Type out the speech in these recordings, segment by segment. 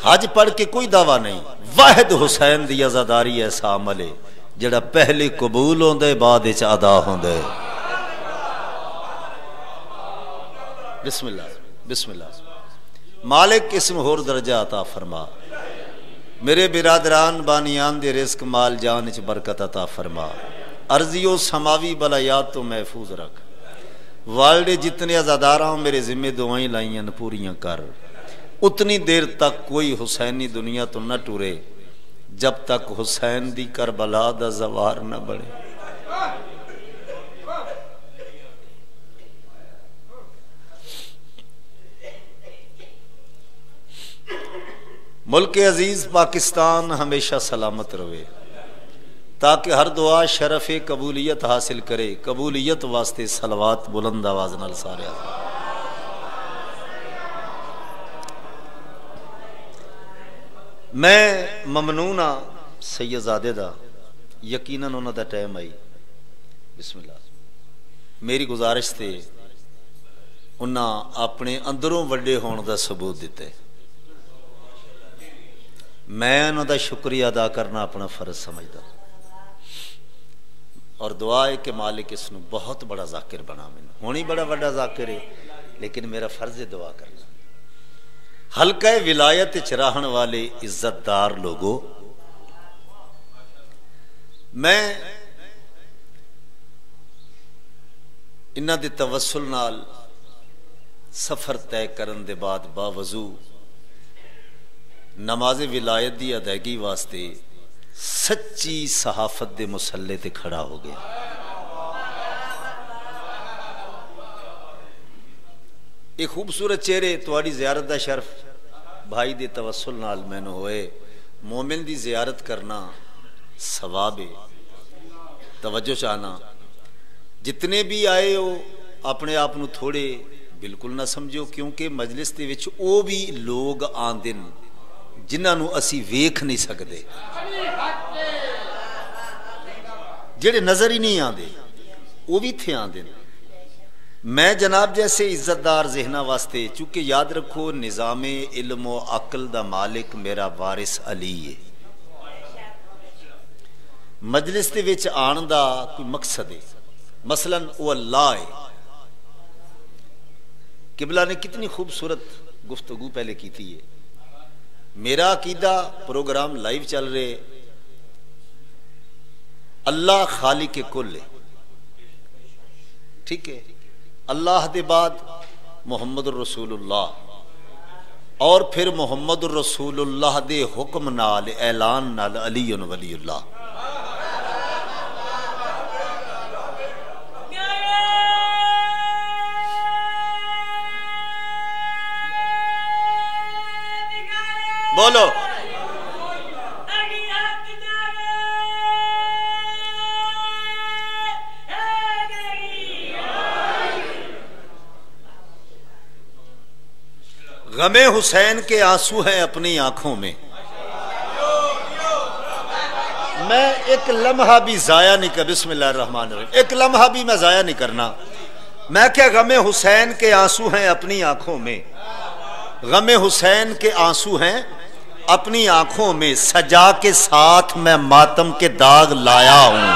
حج پڑھ کے کوئی دعویٰ نہیں، واحد حسین دی عزاداری ایسا عمل ہے جڑا پہلے قبول ہوندے بعد وچ ادا ہوندے۔ بسم اللہ بسم اللہ۔ مالک اسم ہور درجہ عطا فرما، میرے برادران بانیان دے رزق مال جان وچ برکت عطا فرما، ارضی و سماوی بلایات تو محفوظ رکھ، والد جتنے عزاداراں میرے ذمہ دعائیں لائیں پوریاں کر، اتنی دیر تک کوئی حسینی دنیا تو نہ ٹورے جب تک حسین دی کربلا دا زوار نہ بڑھے۔ ملک عزیز پاکستان ہمیشہ سلامت رہے تاکہ ہر دعا شرف قبولیت حاصل کرے۔ قبولیت واسطے صلوات بلند آواز نال سارے میں ممنون ہاں سید زادے دا، یقیناً انہوں دا ٹائم آئی۔ بسم اللہ۔ میری گزارش تھے انہاں اپنے اندروں وڈے ہون دا ثبوت دیتے، میں انہوں دا شکریہ ادا کرنا اپنا فرض سمجھدا، اور دعا ہے کہ مالک اس نو بہت بڑا ذاکر بنا، میں ہونی بڑا بڑا ذاکر ہے لیکن میرا فرض ہے دعا کرنا۔ حلقہ ولایت چراہن والے عزت دار لوگوں، میں انہاں دے توسل نال سفر طے کرن دے بعد باوضو نماز ولایت دی ادائیگی واسطے سچی صحافت دے مسلے تے کھڑا ہو گیا۔ ایک خوبصورت چہرے تواڈی زیارت دا شرف بھائی دے توسل نال مینوں ہوئے۔ مومن دی زیارت کرنا ثواب ہے، توجہ چاہنا۔ جتنے بھی آئے ہو اپنے آپ نو تھوڑے بالکل نہ سمجھو، کیونکہ مجلس دے وچ او بھی لوگ آندن جنہاں نو اسی ویکھ نہیں سکدے، جڑے نظر ہی نہیں آندے وہ بھی تھے آندے۔ میں جناب جیسے عزت دار ذہنہ واسطے، چونکہ یاد رکھو نظام علم و عقل دا مالک میرا وارث علی ہے، مجلس دے وچ آن دا کوئی مقصد ہے، مثلاً وہ اللہ ہے۔ قبلہ نے کتنی خوبصورت گفتگو پہلے کی تھی ہے۔ میرا عقیدہ پروگرام لائیو چل رہے، اللہ خالق کل ہے، ٹھیک ہے، اللہ دے بعد محمد الرسول اللہ، اور پھر محمد الرسول اللہ دے حکم نال اعلان نال علی ولی اللہ۔ بولو غم حسین کے آنسو ہیں اپنی آنکھوں میں، میں ایک لمحہ بھی ضائع نہیں کر، بسم اللہ الرحمن الرحیم، ایک لمحہ بھی میں ضائع نہیں کرنا۔ میں کیا غم حسین کے آنسو ہیں اپنی آنکھوں میں، غم حسین کے آنسو ہیں اپنی آنکھوں میں، سجا کے ساتھ میں ماتم کے داغ لایا ہوں۔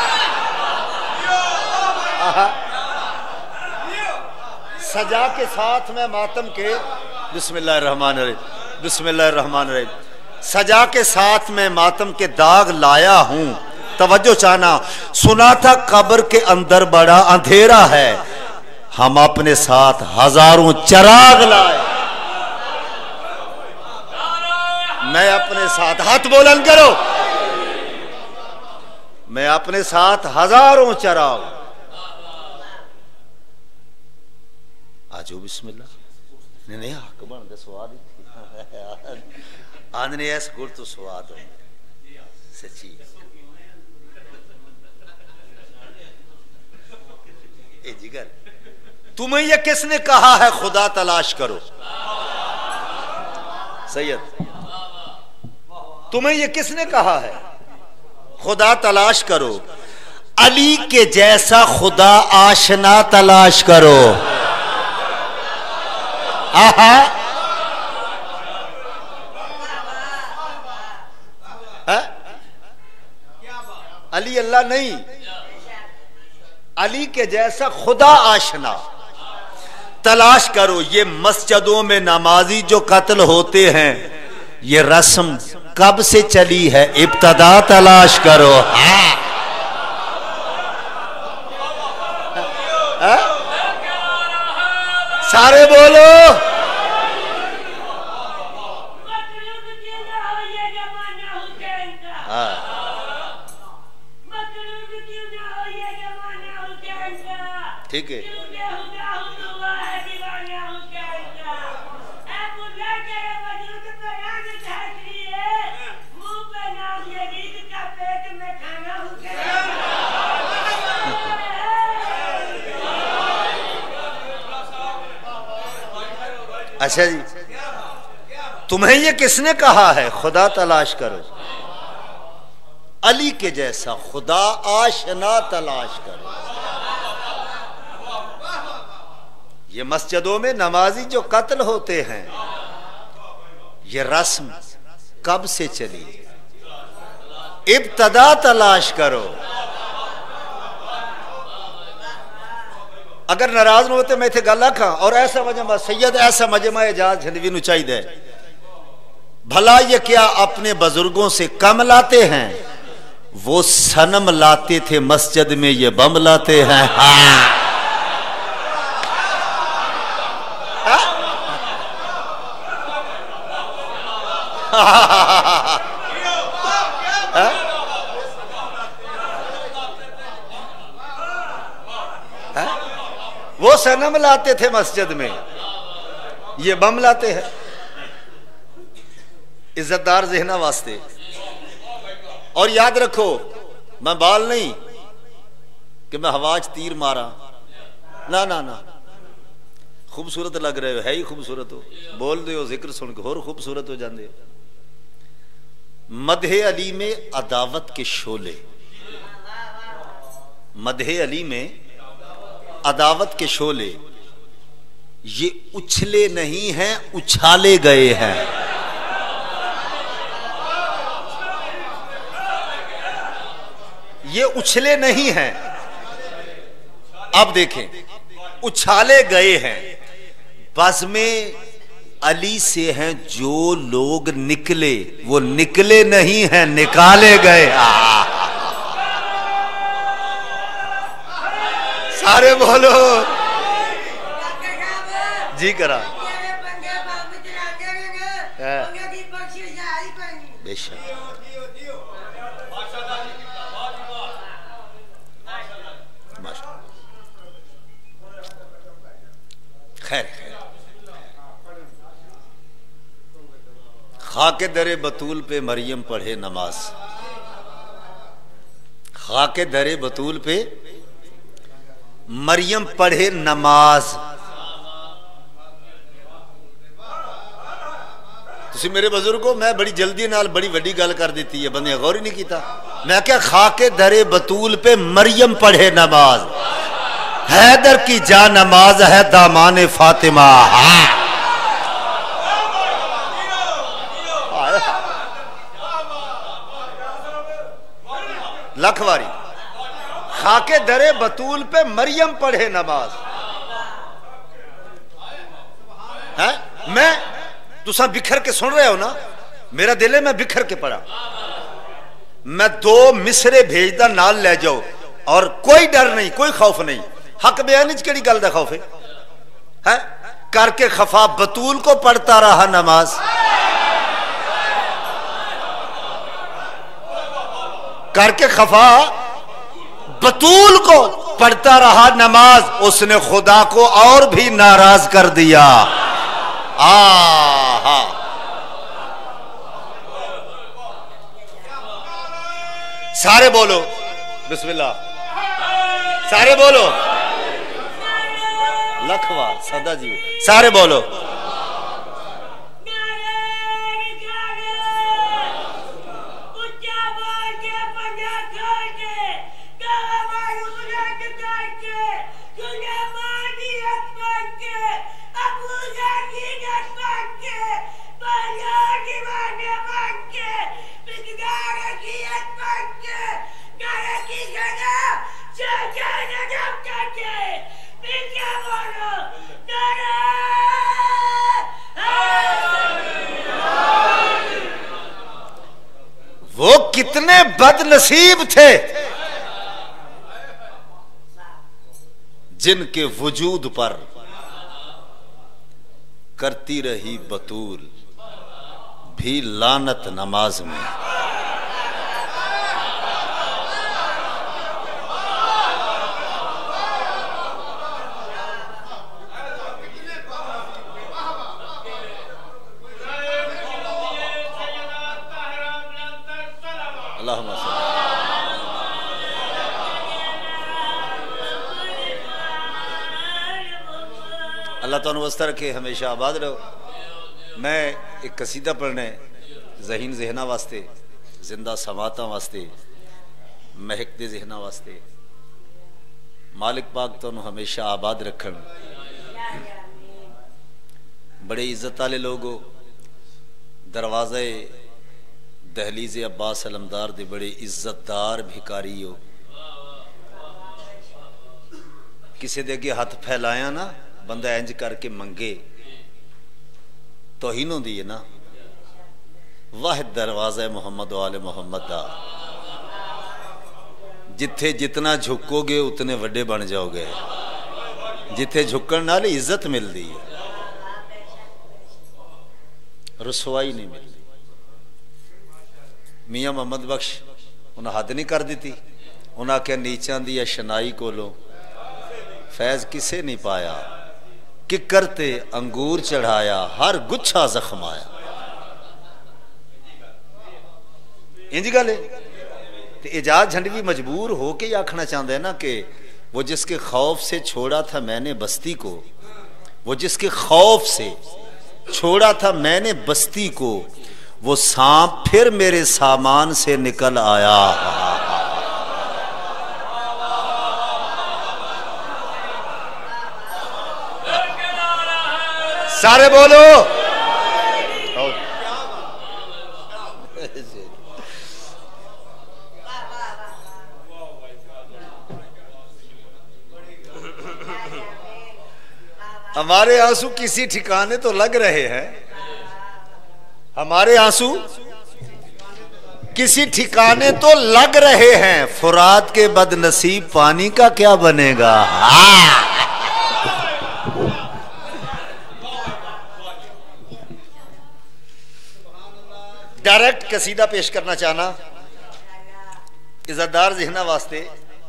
سجا کے ساتھ میں ماتم کے، بسم اللہ الرحمن الرحیم، بسم اللہ الرحمن الرحیم، سجا کے ساتھ میں ماتم کے داغ لایا ہوں۔ توجہ چاہنا، سنا تھا قبر کے اندر بڑا اندھیرا ہے، ہم اپنے ساتھ ہزاروں چراغ لائے۔ میں اپنے ساتھ، ہاتھ بلند کرو، میں اپنے ساتھ ہزاروں چراغ، آجو بسم اللہ، نہیں حق بن دے سواد آندنے ایس گل تو سواد ہو سچی۔ اے جگر، تمہیں یہ کس نے کہا ہے خدا تلاش کرو؟ سید، تمہیں یہ کس نے کہا ہے خدا تلاش کرو؟ علی کے جیسا خدا آشنا تلاش کرو۔ علی اللہ نہیں، علی کے جیسا خدا آشنا تلاش کرو۔ یہ مسجدوں میں نمازی جو قتل ہوتے ہیں، یہ رسم کب سے چلی ہے؟ ابتدا تلاش کرو۔ سارے بولو۔ ٹھیک ہے، اچھا جی، تمہیں یہ کس نے کہا ہے خدا تلاش کرو؟ علی کے جیسا خدا آشنا تلاش کرو۔ یہ مسجدوں میں نمازی جو قتل ہوتے ہیں، یہ رسم کب سے چلی؟ ابتدا تلاش کرو۔ اگر ناراض نہ ہوتے میں تھے گل آکھاں اور ایسا مجمع سید ایسا مجمع اعجاز جھنڈوی نو چاہیے، بھلا یہ کیا اپنے بزرگوں سے کم لاتے ہیں؟ وہ صنم لاتے تھے مسجد میں، یہ بم لاتے ہیں۔ وہ صنم لاتے تھے مسجد میں، یہ بم لاتے ہیں۔ عزت دار ذہنہ واسطے اور یاد رکھو، میں بال نہیں کہ میں ہواج تیر مارا، نہ نہ نہ، خوبصورت لگ رہے ہو، ہے ہی خوبصورت ہو، بول دے ہو ذکر سن کے اور خوبصورت ہو جاندے ہو۔ مدح علی میں عداوت کے شعلے، مدح علی میں عداوت کے شعلے یہ اچھلے نہیں ہیں، اچھالے گئے ہیں۔ یہ اچھلے نہیں ہیں، اب دیکھیں اچھالے گئے ہیں۔ بزم علی سے ہیں جو لوگ نکلے، وہ نکلے نہیں ہیں، نکالے گئے۔ سارے بولو جی کرا بے شک۔ خیر خاک در بطول پہ مریم پڑھے نماز، خاک در بطول پہ مریم پڑھے نماز۔ تسی میرے بزرگوں، میں بڑی جلدی نال بڑی وڈی گل کر دیتی ہے، بندے غور ہی نہیں کیتا۔ میں کیا خاک در بطول پہ مریم پڑھے نماز، حیدر کی جا نماز ہے دامان فاطمہ۔ لکھواری خاک در بطول پہ مریم پڑھے نماز ہے۔ میں تساں بکھر کے سن رہے ہو نا، میرا دل ہے میں بکھر کے پڑھا۔ میں 2 مصرے بھیجدا نال لے جاؤ اور کوئی ڈر نہیں، کوئی خوف نہیں۔ حق بیان وچ کیڑی گل دا خوف ہے؟ کر کے خفا بطول کو پڑھتا رہا نماز، کر کے خفا بطول کو پڑھتا رہا نماز، اس نے خدا کو اور بھی ناراض کر دیا۔ سارے بولو بسم اللہ، سارے بولو لکھوا صدا جی، سارے بولو کتنے بد نصیب تھے جن کے وجود پر کرتی رہی بطول بھی لعنت نماز میں. اللہم صلی اللہ تعالیٰ واسطہ رکھے، ہمیشہ آباد رہو. میں ایک قصیدہ پڑھنے ذہین ذہنہ واسطے، زندہ سماعتاں واسطے، مہک دے ذہنہ واسطے. مالک پاک تو ہمیشہ آباد رکھن. بڑے عزت والے لوگو، دروازے دہلیز عباس علمدار دے بڑے عزت دار بھکاری ہو. کسی دے اگے ہاتھ پھیلایا نا بندہ انج کر کے منگے توہین ہوندی ہے نا. واحد دروازہ ہے محمد و آل محمد دا. جتھے جتنا جھکو گے اتنے وڈے بن جاؤ گے. جتھے جھکن نال عزت مل دی ہے، رسوائی نہیں ملتی. میاں محمد بخش انہیں حد نہیں کر دیتی. انہیں آخیا نیچاں دی شنائی کولو فیض کسے نہیں پایا، ککر تے انگور چڑھایا ہر گچھا زخم آیا. انج گل ہے. اعجاز جھنڈوی مجبور ہو کے یہ آکھنا چاہتا ہے نا کہ وہ جس کے خوف سے چھوڑا تھا میں نے بستی کو، وہ جس کے خوف سے چھوڑا تھا میں نے بستی کو، وہ سانپ پھر میرے سامان سے نکل آیا. سارے بولو. ہمارے آنسو کسی ٹھکانے تو لگ رہے ہیں. ہمارے آنسو کسی ٹھکانے تو لگ رہے ہیں. فرات کے بد نصیب پانی کا کیا بنے گا. ڈائریکٹ قصیدہ پیش کرنا چاہنا عزتدار ذہنہ واسطے،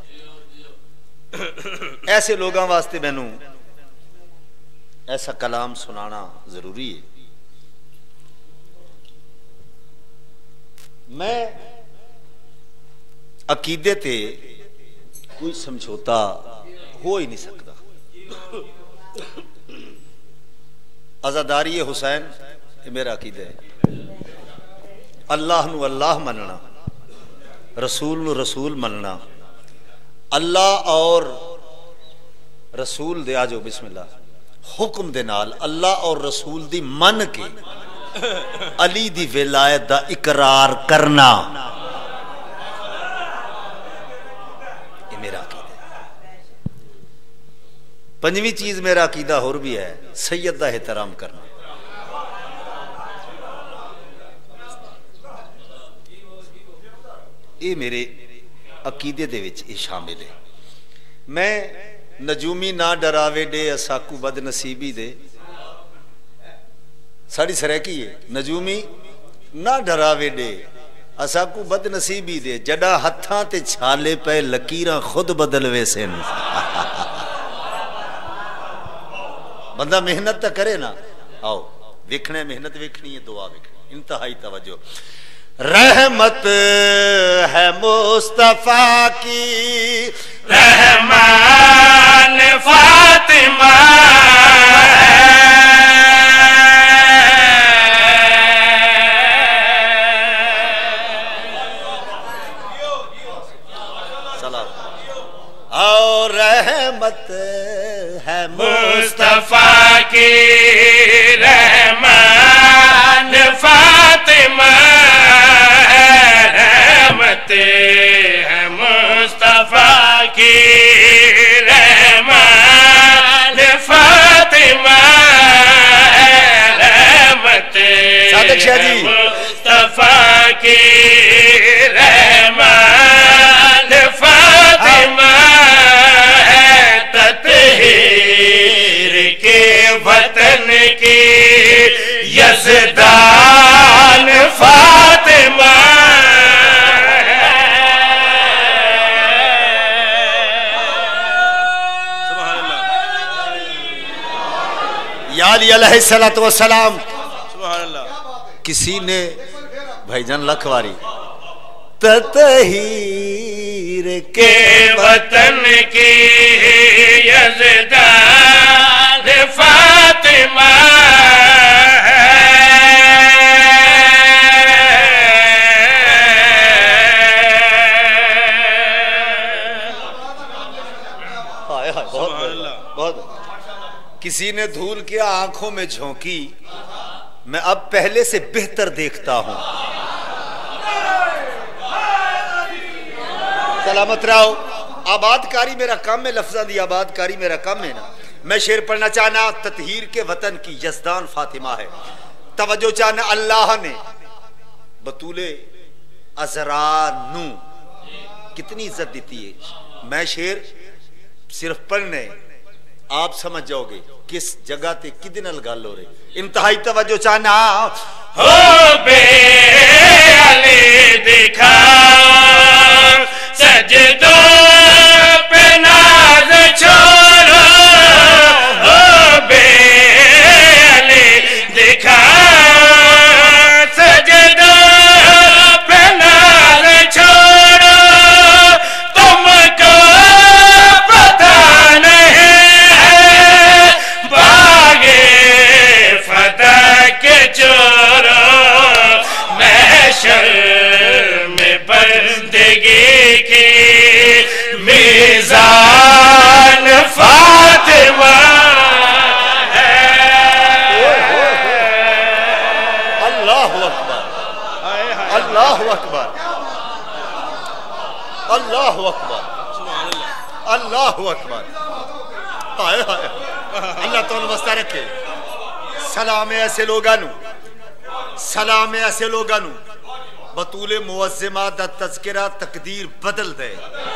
ایسے لوگاں واسطے میں نوں ایسا کلام سنانا ضروری ہے. میں عقیدے تے کوئی سمجھوتا ہو ہی نہیں سکتا. عزاداری حسین یہ میرا عقیدہ ہے. اللہ نو اللہ مننا، رسول نو رسول مننا. اللہ اور رسول دے آجو بسم اللہ حکم دے نال اللہ اور رسول دی من کے علی دی ولایت دا اقرار کرنا، یہ میرا عقیدہ ہے. پنجویں چیز میرا عقیدہ اور بھی ہے سید دا احترام کرنا. یہ میرے عقیدے دے وچ یہ شامل ہے. میں نجومی نہ ڈراوے ڈے اساکو بد نصیبی دے، ساڑی سریکی ہے نجومی نہ ڈراوے ڈے اساکو بد نصیبی دے، جڑا ہتھاں تے چھالے پہ لکیراں خود بدلوے سن. بندہ محنت تا کرے نا. آؤ ویکھنے محنت ویکھنی ہے، دعا ویکھنی. انتہائی توجہ. رحمت ہے مصطفیٰ کی رحمان فاطمہ سلام. اور رحمت ہے مصطفیٰ کی رحمان فاطمہ ہے مصطفیٰ کی رحمت فاطمہ رحمت صادق شاہ جی مصطفیٰ کی کی یزدان فاطمہ یا علی علیہ السلام. سبحان اللہ. کسی نے بھائی جان لکھواری تطہیر کے وطن کی یزدان فاطمہ کسی نے دھول کیا آنکھوں میں جھونکی میں اب پہلے سے بہتر دیکھتا ہوں. سلامت رہو. آباد کاری میرا کام ہے. لفظاں دی آباد کاری میرا کام ہے نا. میں شعر پڑھنا چاہنا تطہیر کے وطن کی یزدان فاطمہ ہے. توجہ چاہنا اللہ نے بطول عذرانو کتنی عزت دیتی ہے. میں شعر صرف پڑھنے آپ سمجھ جاؤ گے کس جگہ تے کدے نال گل ہو رہی. انتہائی توجہ چاہنا ہو بے علی دکھا سجدوں پہ ناز چھوڑو ہو بے علی دکھا سجدوں پہ ناز چھوڑو تم کو پتہ نہیں باغے فتح کے چورو محشر میں بندگی کی میزان فاطمہ ہے. اللہ اکبر اللہ اکبر اللہ اکبر اللہ اکبر. اللہ تو واسطہ رکھے. سلام ایسے لوگانو سلام ایسے لوگانو بطول معظمہ دا تذکرہ تقدیر بدل دے.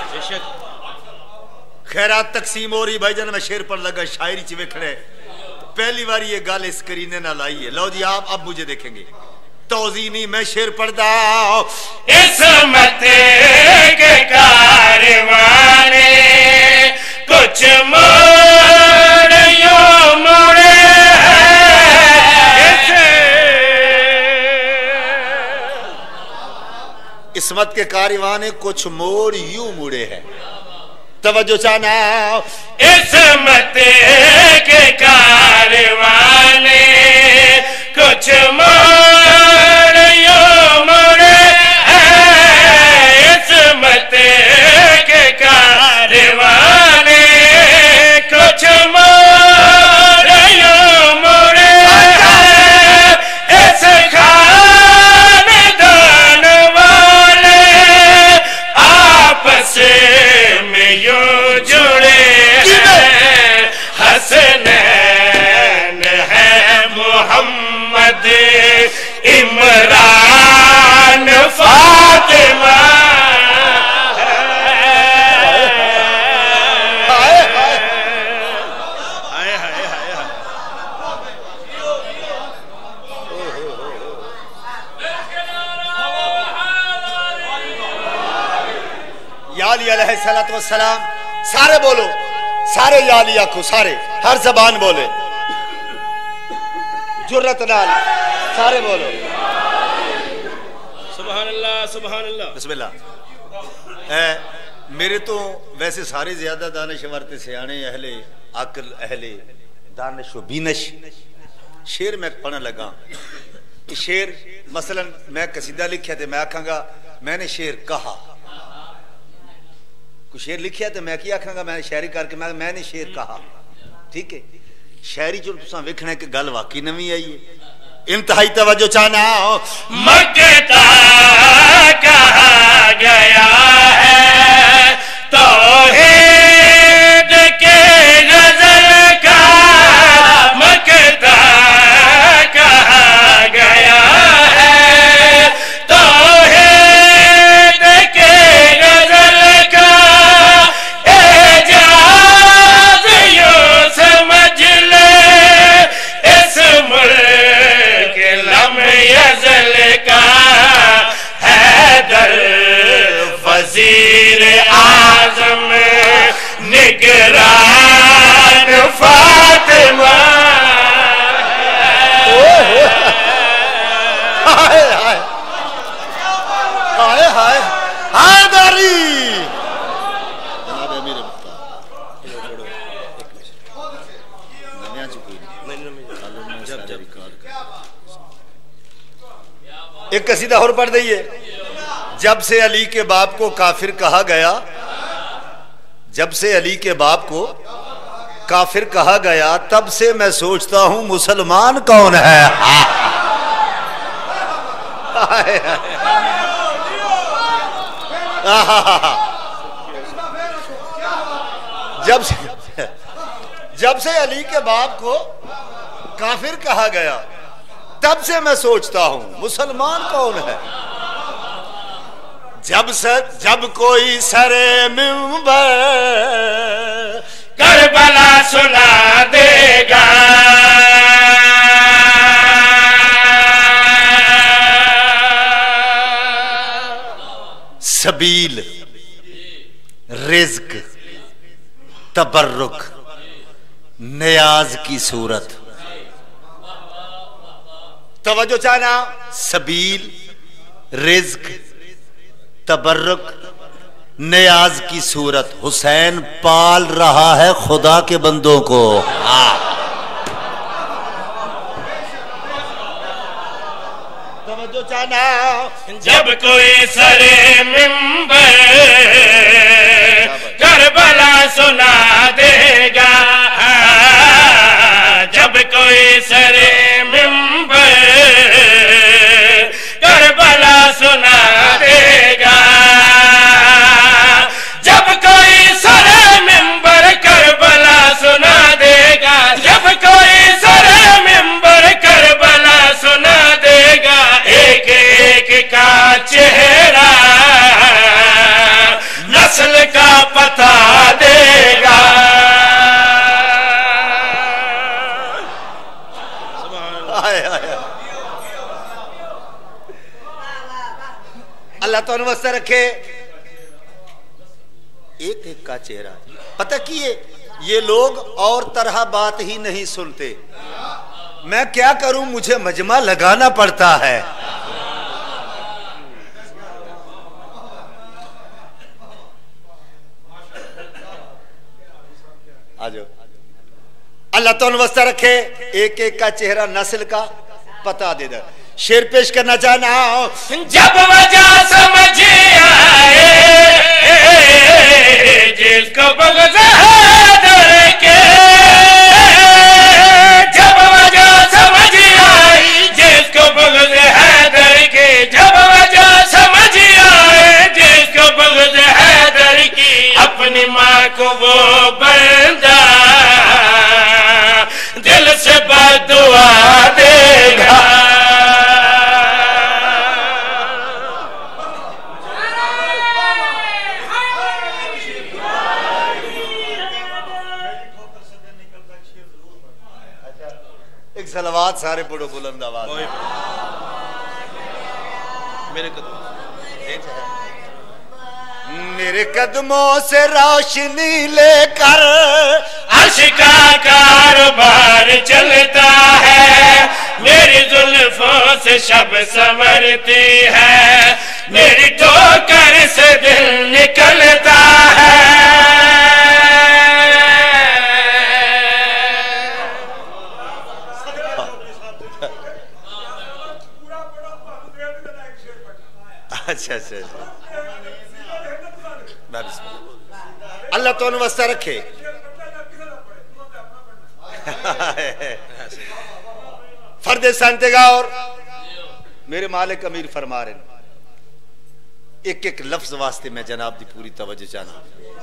خیرات تقسیم ہو رہی. بھائی جان میں شعر پر لگا شاعری چ ویکھنے پہلی بار یہ گال اس کرینے نہ لائی ہے. لو جی آپ اب مجھے دیکھیں گے. توضیح نہیں میں شعر پڑھدا عصمت کے کاروانے کچھ موڑ یوں مڑے عصمت کے کاروانے کچھ موڑ یوں مڑے ہیں. توجہ چاہنا عصمت کے کاروانے کچھ موڑ یوں مڑے عصمت کے کاروانے کچھ موڑ یوں مڑے اس خاندان والے آپس میں یوں جڑے ہیں. حسنین ہے محمد عمران فاطمہ یا علی علیہ السلام. سارے بولو سارے یا علی آکھو سارے ہر زبان بولے جرت نال سارے بولو سبحان اللہ سبحان اللہ. بسم اللہ. میرے تو ویسے سارے زیادہ دانشور تے سیانے اہل عقل اہل دانش و بینش. شعر میں پڑھنے لگا. شعر مثلا میں قصیدہ لکھیا تھے میں آکھاں گا میں نے شعر کہا. کوئی شعر لکھیا تو میں کیا آکھاں گا میں نے شاعری کر کے میں نے شعر کہا. ٹھیک ہے شاعری جو تساں ویکھنا کہ گل واقعی نویں آئی ہے. انتہائی توجہ چاہنا مکتا کہا گیا ہے توحید کے غزل کا مکتا کہا گیا ہے توحید کے غزل کا اعجاز یوں سمجھ لے اس ازل کا حیدر وزیر اعظم نگران فاطمہ ہائے ہائے ہائے ہائے حیدری جناب امیر مختار ایک قصیدہ اور پڑھ دئیے. جب سے علی کے باپ کو کافر کہا گیا، جب سے علی کے باپ کو کافر کہا گیا، تب سے میں سوچتا ہوں مسلمان کون ہے. جب سے علی کے باپ کو کافر کہا گیا، تب سے میں سوچتا ہوں مسلمان کون ہے. جب کوئی سر منبر کربلا سنا دے گا، سبیل، رزق، تبرک، نیاز کی صورت. توجہ چاہنا، سبیل، رزق، تبرک، نیاز کی صورت. حسین پال رہا ہے خدا کے بندوں کو. توجہ چاہنا، جب کوئی سر منبر کربلا سنا دے گا، جب کوئی سر منبر کربلا سنا دے گا، جب کوئی سر منبر کربلا سنا دے گا، جب کوئی سر منبر کربلا سنا دے گا، ایک ایک کا چہرہ نسل کا پتہ دے گا. اللہ تو انوستہ رکھے. ایک ایک کا چہرہ. پتہ کیے یہ لوگ اور طرح بات ہی نہیں سنتے. میں کیا کروں، مجھے مجمع لگانا پڑتا ہے. آجو. اللہ تو انوستہ رکھے. ایک ایک کا چہرہ نسل کا پتہ دے دے. شعر پیش کرنا چاہنا ہوں. جب وجہ سمجھ آئے جس کو بغض حیدر کے، جب وجہ سمجھ آئی جس کو بغض حیدر کے، جب وجہ سمجھ آئے جس کو بغض حیدر کی، اپنی ماں کو وہ بندہ دل سے بددعا دے گا. صلوات سارے پڑھو بلند آواز. میرے قدموں سے روشنی لے کر عرش کا کاروبار چلتا ہے، میری زلفوں سے شب سنورتی ہے، میری ٹھوکر سے دل نکلتا ہے. اچھا اچھا. اللہ تو انوستہ رکھے. فرد سنتگاور میرے مالک امیر فرما رہے ہیں. ایک ایک لفظ واسطے میں جناب دی پوری توجہ چاہنا.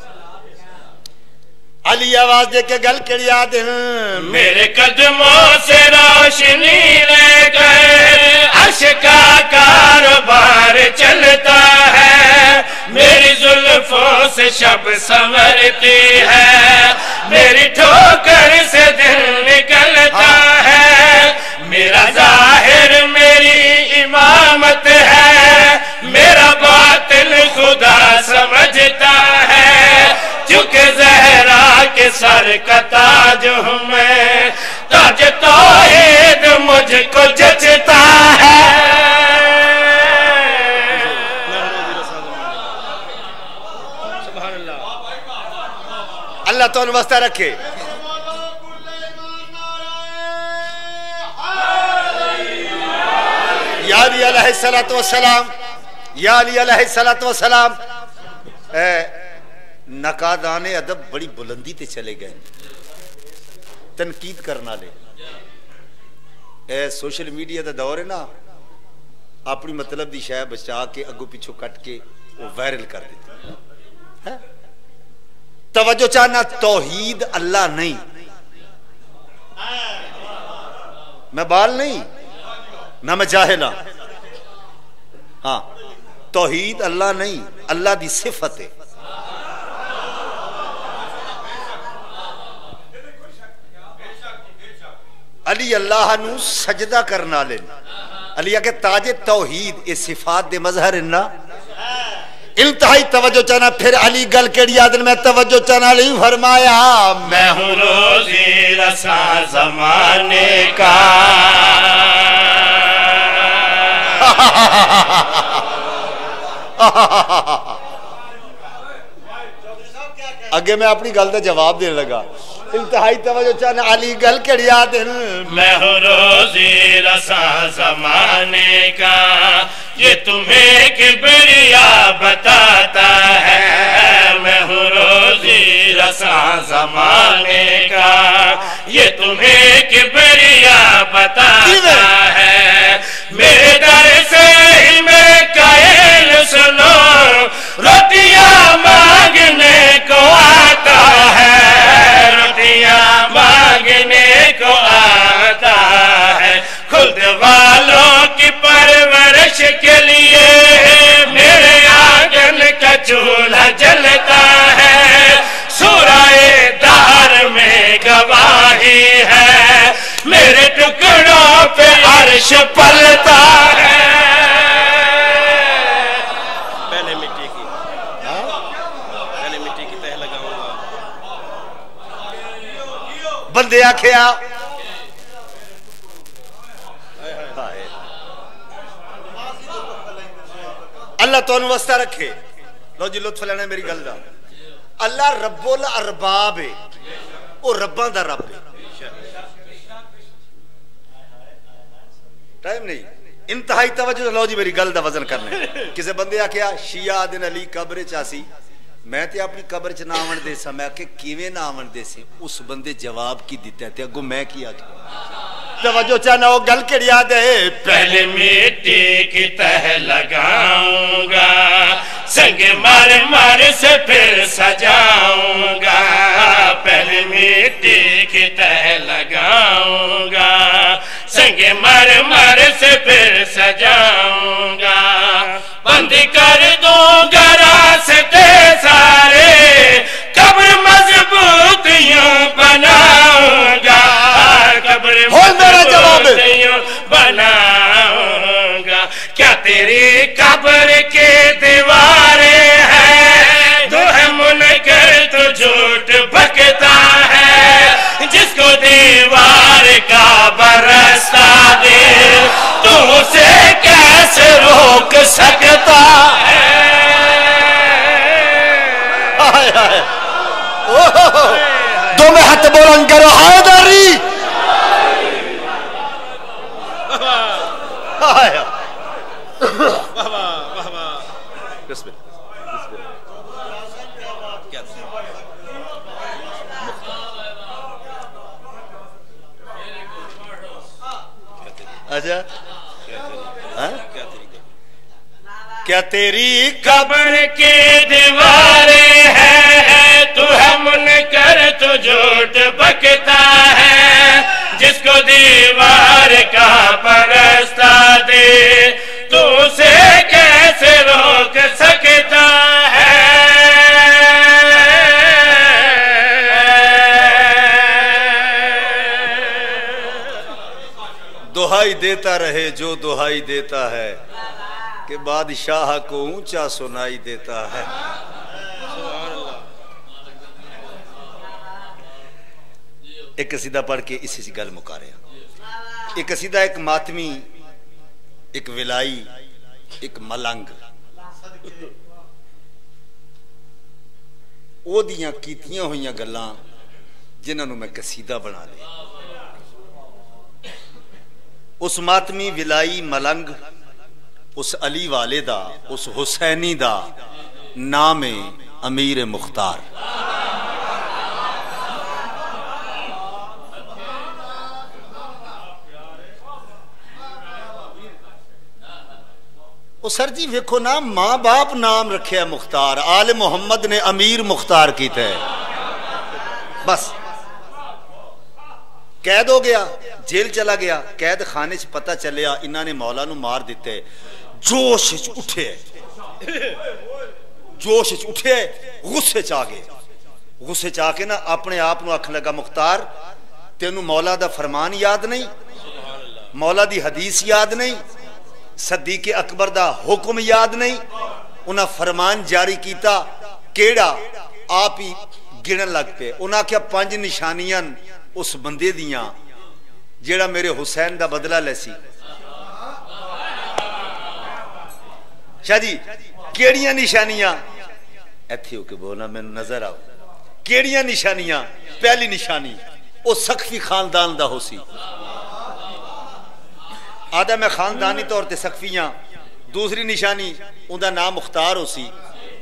علی آواز دے کے گل کڑی یاد میرے قدموں سے روشنی لے کر عرش کا کاروبار چلتا ہے، میری زلفوں سے شب سنورتی ہے، میری ٹھوکر سے دل نکلتا ہے، میرا ظاہر میری کی امامت ہے، میرا باطن خدا سمجھتا ہے، چونکہ زہرا کے سر کا تاج ہوں میں، تاج توحید مجھ کو جچتا ہے۔ اللہ تو واسطہ رکھے۔ یا علی علیہ السلام، یا علی علیہ السلام، نقادان ادب بڑی بلندی تے چلے گئے، تنقید کرنا لے۔ اے سوشل میڈیا دا دور ہے نا، اپنی مطلب دی شے بچا کے اگو پیچھو کٹ کے وہ وائرل کر دیتے۔ توجہ چاہنا، توحید اللہ نہیں، میں بال نہیں نہ میں جاہل ہاں، توحید اللہ نہیں، اللہ دی صفت ہے۔ علی اللہ نو سجدہ کرنا لے، علی کہ تاج توحید اے صفات دے مظہر انہا انتہائی توجہ چاہنا۔ پھر علی گل کیڑی آدن میں توجہ چاہنا علی فرمایا، میں ہوں روزی رساں زمانے کا، اگے میں اپنی گل دا جواب دینے لگا۔ انتہائی توجہ چاہنا علی گل کیڑی آدن، میں ہوں روزی رساں زمانے کا، یہ تمہیں کبریا بتاتا ہے، میں ہوں روزی رساں زمانے کا، یہ تمہیں کبریا بتاتا ہے، میرے در سے ہی میں قائل سنو، روٹیاں مانگنے کو آتا ہے، روٹیاں مانگنے کو آتا ہے، خود والوں کی پرورش کے لیے میرے آنگن کا چولہا جلتا ہے، سورہ دہر میں گواہی ہے، میرے ٹکڑوں پہ عرش پلتا ہے۔ پہلے مٹی کی تہ لگاؤں گا، بندے آکھیا اللہ تو واسطہ رکھے۔ لو جی لطف لینا میری گل دا، اللہ رب الارباب ہے، وہ رباں دا رب ہے۔ ٹائم نہیں، انتہائی توجہ۔ لو جی میری گل دا وزن کرنے، کسے بندے آکھیا شیعہ دن علی قبر چاسی، میں تے اپنی قبر چ نہ آون دے سا، میں کہ کیویں نہ آون دے سی؟ اس بندے جواب کی دیتا ہے تے اگوں میں کی آکھیا؟ توجہ چاہنا وہ گل کیڑی یاد ہے، پہلے مٹی کی تہ لگاؤں گا، سنگ مر مر سے پھر سجاؤں گا، پہلے مٹی کی تہ لگاؤں گا، سنگ مر مر سے پھر سجاؤں گا، بند کر دوں گا راستے سارے، قبر مضبوط یوں بناؤں گا، قبر مضبوط یوں بناؤں گا، کیا تیری قبر کے دیواریں ہیں، تو ہے منکر تو جھوٹ بکتا ہے، جس کو دیوار کا برستا دل، تو اسے کیسے روک سکتا ہے؟ دو میں ہاتھ بلند کرو، حیدری اچھا کیا تیری قبر کی دیواریں ہیں، تو ہے منکر تو جھوٹ بکتا ہے، جس کو دیوار کا پرستہ دے، تو اسے کیسے روک سکتا ہے؟ دہائی دے دیتا رہے جو دہائی دیتا ہے کہ بادشاہ کو اونچا سنائی دیتا ہے. ایک قصیدہ پڑھ کے اسی سے گل مکا رہے ہیں. ایک قصیدہ ایک ماتمی، ایک ولائی، ایک ملنگ او دیاں کیتیاں ہوئیاں گلاں جنہاں نوں میں قصیدہ بنا لیا. اس ماتمی ولائی ملنگ اس علی والے دا، اس حسینی دا نام امیر مختار. وہ سر جی ویکھو نا، ماں باپ نام رکھے مختار، آل محمد نے امیر مختار کیتا ہے. بس قید ہو گیا، جیل چلا گیا، قید خانے چ پتہ چلیا انہاں نے مولا نو مار دیتے. جوش چ اٹھے، جوش چ اٹھے، غصے چ آ گئے. غصے چ آ کے نا اپنے آپ نو آکھن لگا مختار تینوں مولا دا فرمان یاد نہیں، مولا دی حدیث یاد نہیں، صدیق اکبر دا حکم یاد نہیں. انہاں فرمان جاری کیتا کیڑا آپ ہی گنن لگ پے. انہاں کیا 5 نشانیاں اس بندے دیاں جیڑا میرے حسین دا بدلہ لے سی. شاہ جی کیڑیاں نشانیاں ایتھے ہو کے بولنا میں نظر آؤ. کیڑیاں نشانیاں؟ پہلی نشانی او سقفی خاندان دا ہو سی. آدھا میں خاندانی طور تے سقفیاں. دوسری نشانی ان دا نام مختار ہو سی،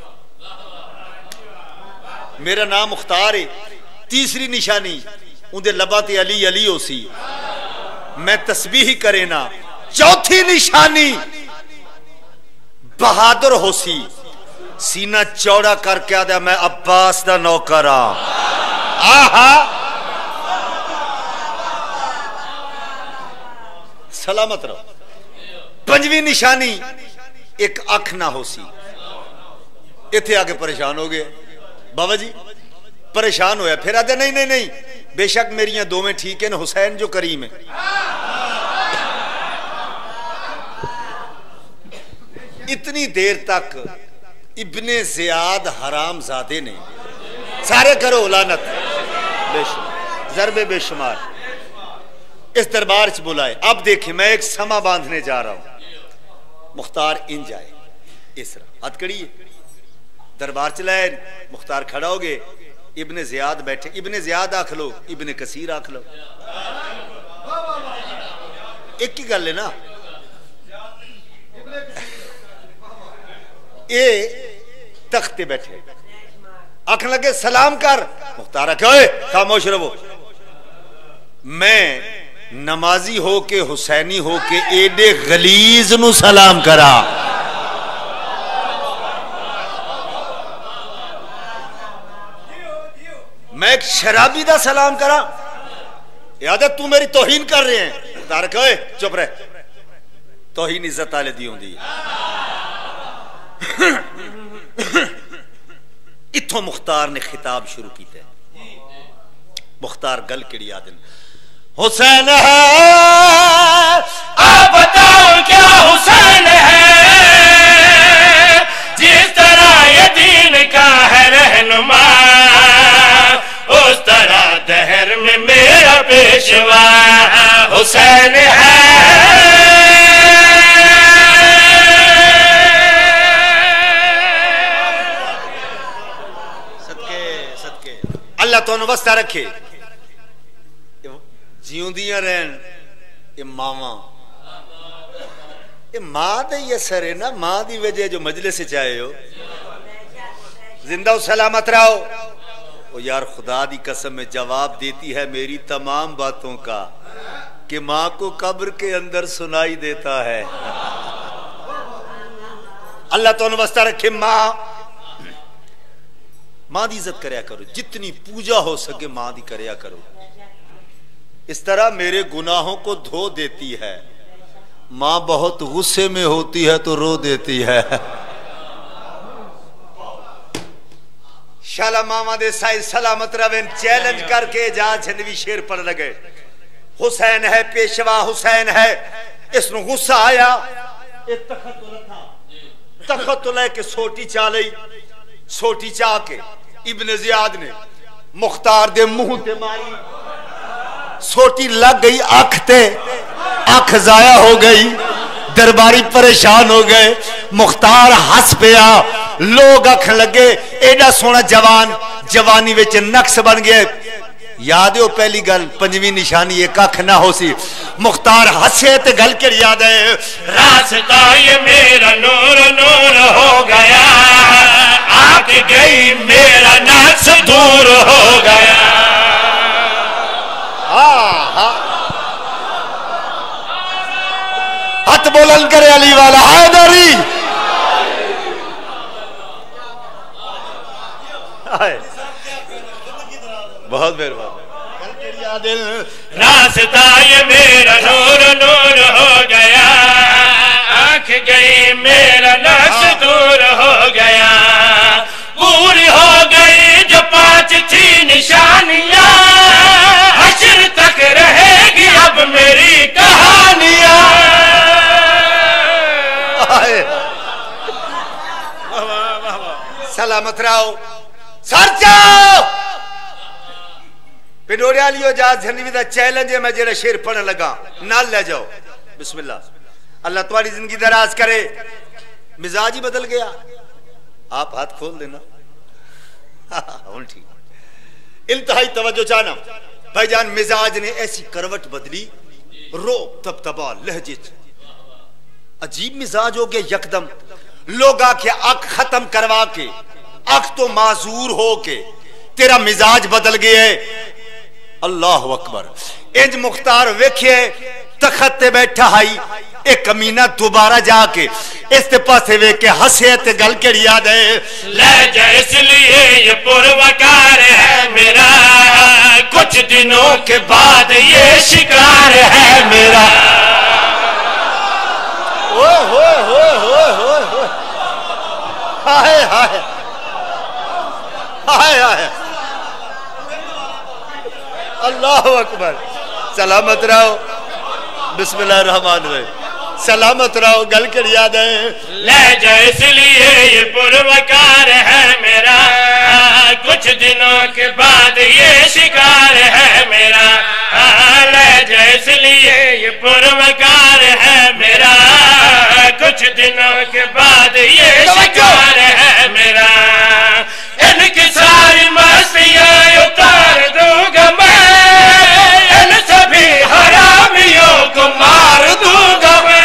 میرا نام مختار ہے. تیسری نشانی ان دے لبا تے علی علی ہو سی، میں تسبیح کرے نا. چوتھی نشانی بہادر ہو سی، سینہ چوڑا کر کے آدھا میں عباس دا نوکر ہاں. آہا سلامت رہو. 5ویں نشانی ایک اکھ نہ ہو سی. اتھے آگے پریشان ہو گئے بابا جی، پریشان ہویا. پھر آدھے نہیں نہیں نہیں، بے شک میریاں دوویں ٹھیک ہیں، حسین جو کریم ہے. اتنی دیر تک ابن زیاد حرام زادے نے سارے کرو لعنت بے شمار، ضرب بے شمار اس دربار چ بلائے. اب دیکھیں میں ایک سما باندھنے جا رہا ہوں. مختار ان جائے اس طرح ہاتھ کڑی دربار چلائے. مختار کھڑا ہو گئے، ابن زیاد بیٹھے. ابن زیاد آکھ لو، ابن کثیر آکھ لو، ایک ہی گل ہے نا. اے تخت بیٹھے آکھن لگے سلام کر. مختار آکھے اوئے خاموش رہو، میں نمازی ہو کے حسینی ہو کے ایڈے غلیظ نو سلام کرا. میں ایک شرابی دا سلام کرا؟ یاد ہے تو میری توہین کر رہے ہیں. مختار آکھے اوئے چپ رہ، توہین عزت والے دی ہوندی. اتھوں مختار نے خطاب شروع کیتا ہے. مختار گل کیڑی آدن حسین ہے، آپ بتاؤ کیا حسین ہے، جس طرح یہ دین کا ہے رہنما، اس طرح دہر میں میرا پیشوا حسین ہے. اللہ تو واسطہ رکھے جیوندیاں رہن. یہ ماواں، یہ ماں دے یہ سر ہے نا، ماں دی وجہ جو مجلس سے چاہے ہو زندہ و سلامت رہو. وہ یار خدا دی قسم میں جواب دیتی ہے میری تمام باتوں کا کہ ماں کو قبر کے اندر سنائی دیتا ہے. اللہ تو واسطہ رکھے. ماں دی عزت کریا کرو، جتنی پوجا ہو سکے ماں دی کریا کرو. اس طرح میرے گناہوں کو دھو دیتی ہے. ماں بہت غصے میں ہوتی ہے تو رو دیتی ہے. شالا ماما دے سائز سلامت روین چیلنج کر کے جا چھندوی شیر پڑھ لگے. حسین ہے پیشوا، حسین ہے اس نو غصہ آیا تخت تو لے کے سوٹی چا لئی سوٹی چا کے ابن زیاد نے مختار دے منہ تے ماری سوٹی لگ گئی آنکھ تے آنکھ ضائع ہو گئی درباری پریشان ہو گئے مختار ہس پیا لوگ آنکھ لگے ایڈا سونا جوان جوانی وچ نقص بن گئے یاد ہے وہ پہلی گل پنجویں نشانی ایک آنکھ نہ ہو سی مختار ہسے تے گل کے یاد ہے راستہ یہ میرا نور نور ہو گیا آنکھ گئی میرا نقص دور ہو گیا ہاتھ بلند کرے علی والا حیدری بہت مہربان راستہ یہ میرا نور نور ہو گیا آنکھ گئی میرا نقص دور ہو گیا پوری ہو گئی جو 5 تھی نشانیاں حشر تک رہے گی اب میری کہانیاں سلامت رہو سر جاؤ پنڈوری آلیو جاز جھنوی دا چیلنج ہے میں جیرا شیر پڑھنے لگا نال لے جاؤ بسم اللہ اللہ تمہاری زندگی دراز کرے مزاج ہی بدل گیا آپ ہاتھ کھول دینا انتہائی توجہ چاہنا بھائی جان مزاج نے ایسی کروٹ بدلی روب تب تبا لہجت عجیب مزاج ہو گیا یکدم لوگ آکے آنکھ ختم کروا کے آنکھ تو معذور ہو کے تیرا مزاج بدل گیا ہے اللہ اکبر انج مختار ویکھئے تخت تے بیٹھا ہائی ایک کمینہ دوبارہ جا کے اس تے پاسے ویکھے ہسے تے گل کے یاد ہے لہجہ اس لیے یہ پروکار ہے میرا کچھ دنوں کے بعد یہ شکار ہے میرا ہائے ہائے ہائے ہائے اللہ اکبر سلامت رہو بسم اللہ الرحمن الرحیم سلامت رہو گل کر یاد ہے لہجہ اس لیے یہ پروکار ہے میرا کچھ دنوں کے بعد یہ شکار ہے میرا لہجہ اس لیے یہ پروکار ہے میرا کچھ دنوں کے بعد یہ شکار ہے میرا ان کی ساری مستیاں اتار دوں گا میں ان سبھی حرامیوں کو مار دوں گا میں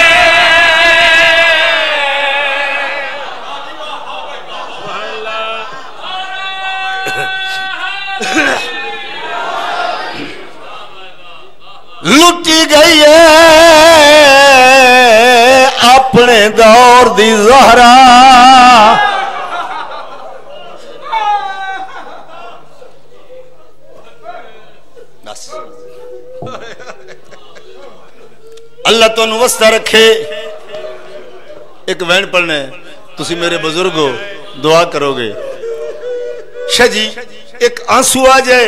لٹی گئی ہے اپنے دور دی زہرا اللہ تو نوستہ رکھے ایک وین پڑھنے تسی میرے بزرگ ہو دعا کرو گے شاہ جی ایک آنسو آ جائے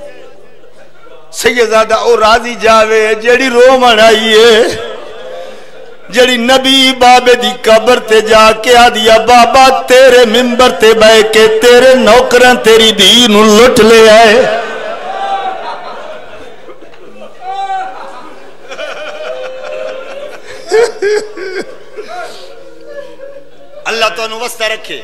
سیدزادہ او راضی جاوے جیڑی رو منائیے جیڑی نبی بابے دی قبر تے جا کے آدیا بابا تیرے ممبر تے بے کے تیرے نوکران تیری دین لٹ لے آئے اللہ تو انہوں وستہ رکھے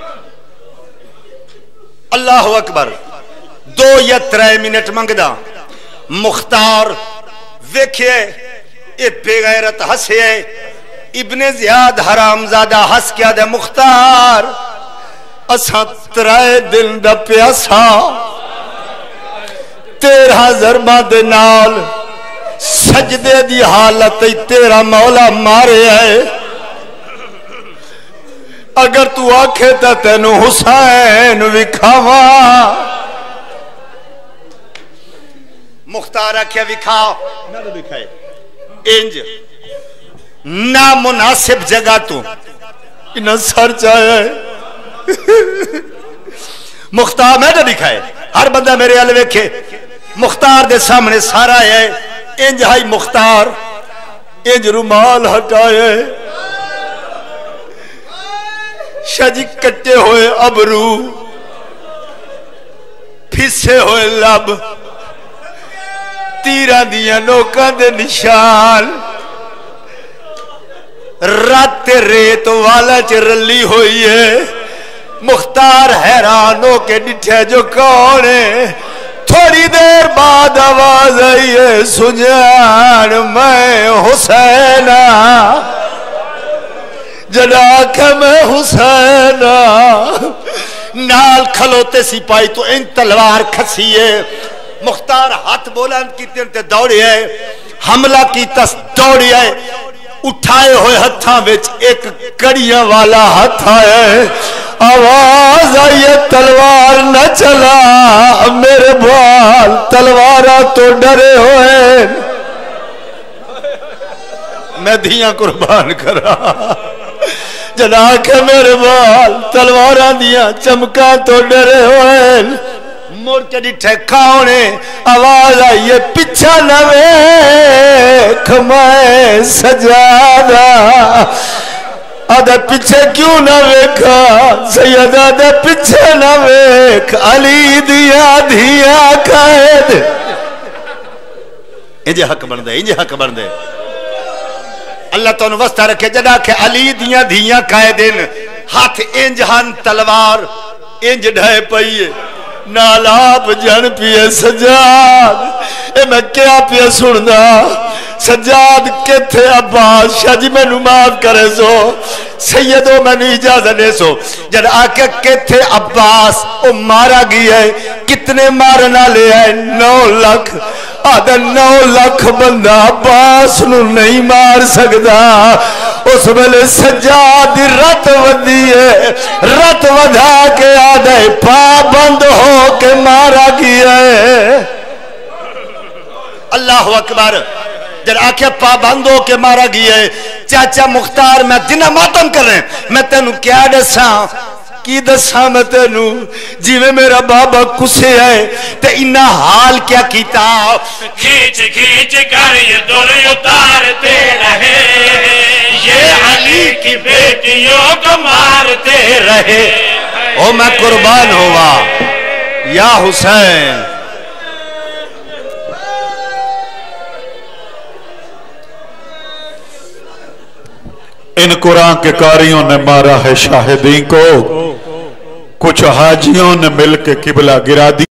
اللہ اکبر 2 یا 3 منٹ منگدہ مختار ویکھے اے بے غیرت ہسے ابن زیاد حرام زادہ ہس کیا دے مختار اساں 3 دن دا پیاسا 13 ضربہ دے نال سجدے دی حالت تیرا مولا مارے آئے اگر تو آکھے تا تینو حسین وکھاوا مختار آکھیا وکھاؤ نہ وکھائے انج نامناسب جگہ تو انہاں سر چاہے مختار میں نہ دکھائے ہر بندہ میرے الوے کے مختار دے سامنے سارا ہے انج ہائی مختار انج رومال ہٹائے شجی کٹے ہوئے ابرو پھسے ہوئے لب تیران دیا نوکاں دے نشان رات ریت والا چرلی ہوئی ہے مختار حیران ہو کے ڈٹھے جو کون ہے تھوڑی دیر بعد آواز آئی ہے سجان میں حسینہ جنا کہ میں حسینہ نال کھلوتے سپاہی تو ان تلوار کھسی ہے مختار ہاتھ بولند کی تے دوڑی ہے حملہ کی تس دوڑی ہے اٹھائے ہوئے ہتھاں وچ ایک کڑیاں والا ہتھ ہے آواز آئی تلوار نہ چلا میرے بال تلوارہ تو ڈرے ہوئے میں دھیاں قربان کرا جنا کہ میرے بال تلوارہ دیا چمکا تو ڈرے ہوئے مور کے ڈٹھے کھاؤنے آواز آئیے پچھا نہ ویکھ میں سجادہ آدھے پچھے کیوں نہ ویکھا سید آدھے پچھے نہ ویکھ علی دیا دھیا قائد انجھے حق بندے انجھے حق بندے اللہ تو انہوں وسطہ رکھے جدا کہ علی دیا دھیا قائدن ہاتھ انجہان تلوار انج ڈھائے پئیے نالاب جن پیے سجاد اے میں کیا پیے سننا سجاد کے تھے عباس شاہ جی میں نماز کرے سو سیدو میں نے اجازت دے سو جب آکے کے تھے عباس او مارا گیا ہے کتنے مارنا لے آئے 9 لاکھ آدھا 9 لاکھ بندہ عباس نو نہیں مار سکتا اس ملے سجاد رت ودی ہے رت ودھا کے آدھے پابند ہو کے مارا گیا ہے اللہ اکبر جب آکھے پابند ہو کے مارا گیا ہے چاچا مختار میں دنہ ماتم کر رہے ہیں میں تینوں کیا دساں کی دساں میں تینوں جی میں میرا بابا کسے ہے تے انہا حال کیا کیتا کھیچ کھیچ کر یہ دل اتارتے رہے یہ علی کی بیٹیوں کو مارتے رہے او میں قربان ہوا یا حسین ان قرآن کے قاریوں نے مارا ہے شاہدین کو کچھ حاجیوں نے مل کے قبلہ گرا دی